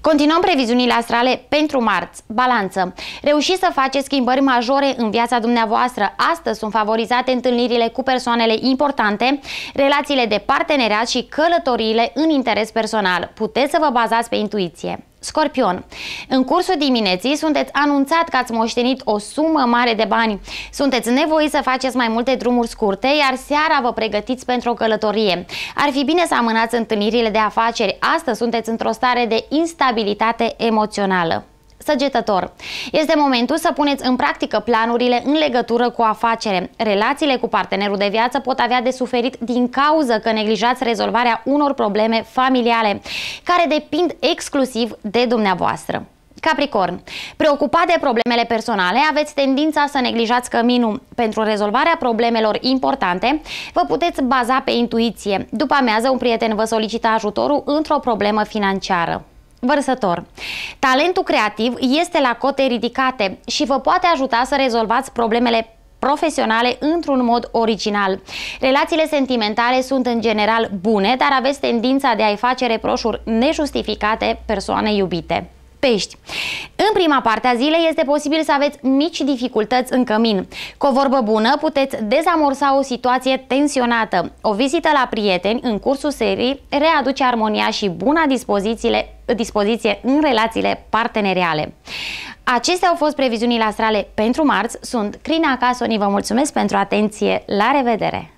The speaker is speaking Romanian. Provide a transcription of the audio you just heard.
Continuăm previziunile astrale pentru marți. Balanță. Reușiți să faceți schimbări majore în viața dumneavoastră. Astăzi sunt favorizate întâlnirile cu persoanele importante, relațiile de parteneriat și călătoriile în interes personal. Puteți să vă bazați pe intuiție. Scorpion. În cursul dimineții sunteți anunțat că ați moștenit o sumă mare de bani. Sunteți nevoiți să faceți mai multe drumuri scurte, iar seara vă pregătiți pentru o călătorie. Ar fi bine să amânați întâlnirile de afaceri. Astăzi sunteți într-o stare de instabilitate emoțională. Săgetător. Este momentul să puneți în practică planurile în legătură cu afacere. Relațiile cu partenerul de viață pot avea de suferit din cauză că neglijați rezolvarea unor probleme familiale, care depind exclusiv de dumneavoastră. Capricorn. Preocupat de problemele personale, aveți tendința să neglijați căminul. Pentru rezolvarea problemelor importante, vă puteți baza pe intuiție. După amiază, un prieten vă solicită ajutorul într-o problemă financiară. Vărsător. Talentul creativ este la cote ridicate și vă poate ajuta să rezolvați problemele profesionale într-un mod original. Relațiile sentimentale sunt în general bune, dar aveți tendința de a-i face reproșuri nejustificate persoanei iubite. Pești. În prima parte a zilei este posibil să aveți mici dificultăți în cămin. Cu o vorbă bună puteți dezamorsa o situație tensionată. O vizită la prieteni în cursul serii readuce armonia și buna dispoziție în relațiile parteneriale. Acestea au fost previziunile astrale pentru marți. Sunt Crina Casoni, vă mulțumesc pentru atenție, la revedere!